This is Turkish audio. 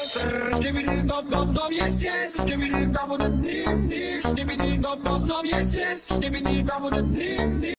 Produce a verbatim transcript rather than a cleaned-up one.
Skibidi dum dum dum, yes yes. Skibidi dum dum dim dim. Skibidi dum dum dum, yes yes. Skibidi dum dum dim dim.